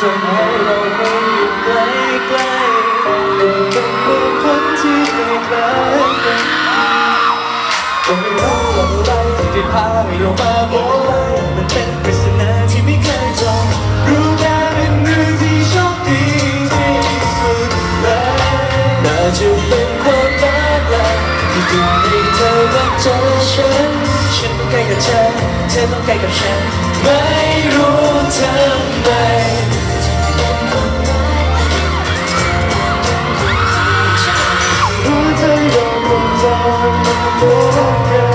ำให้เราไม่อยู่ใกล้ใกล้เป็นเพื่อนคนที่ไม่ไกลกันก็ไม่รู้ว่าอะไรที่ได้พาให้เรามาพบกันมันเป็นปริศนาที่ไม่เคยจบรู้แค่เป็นเรื่องที่โชคดีที่สุดเลยน่าจะเป็นความรักแหละที่ทำให้เธอรักเจอฉันต้องใกล้กับเธอต้องใกล้กับฉันไม่รู้ทำไมหัวใจเราคงจะมาพบกัน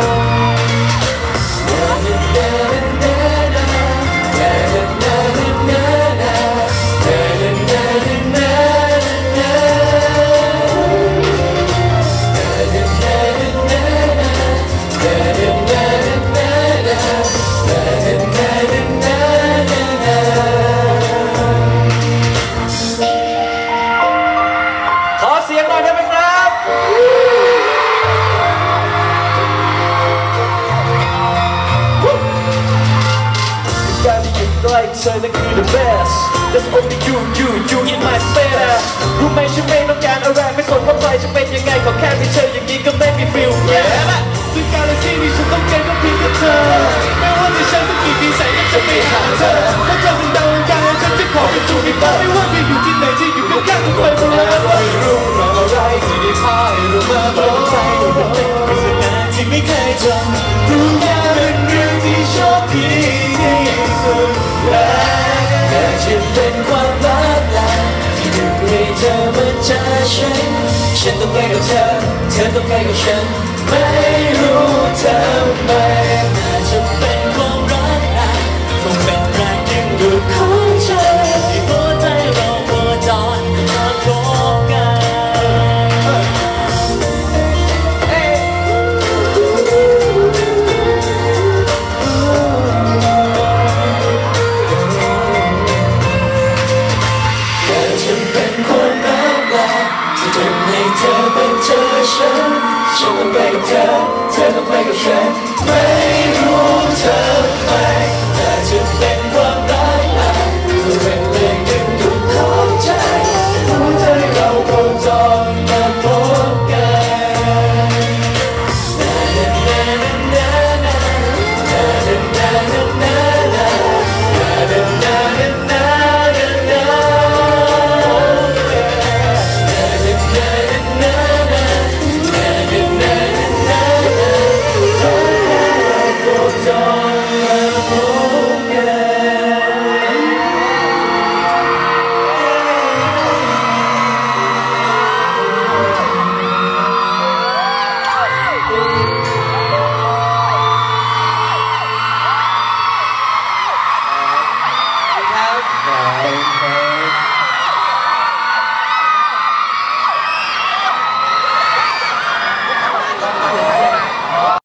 เธอนั่นคือ the best That's only you in my space รู้ไหมฉันไม่ต้องการอะไรไม่สนว่าใครจะเป็นยังไงขอแค่มีเธออย่างนี้ก็ make me feel yeah ซึ่งการที่ที่ฉันต้องการก็เพียงแค่เธอไม่ว่าจะใช้สักกี่ปีแสนยังจะไปหาเธอเพราะเธอเป็นดาวอังคารฉันจะขอเป็นจูบอีกบ้างไม่ว่าจะอยู่ที่ไหนจะอยู่ข้างๆกันไป forever ไม่รู้ว่าอะไรที่ได้พาให้เรามาพบกันเป็นปริศนาที่ไม่เคยจบรู้แค่เป็นเรื่องที่โชคดีที่สุดแต่จะเป็นความรักแหละที่ดึงให้เธอมาเจอฉันต้องใกล้กับเธอต้องใกล้กับฉันไม่รู้ทำไมน่าจะเป็นความรักแหละคงเป็นแรงดึงดูดของใจที่หัวใจเราโคจรมาพบกันฉันต้องไปกับเธอต้องไปกับฉันไม่รู้ทำไมแต่จะเป็นความรักแหละจะเป็นแรงดึงดูดของใจหัวใจเราโคจรมาพบกันครับ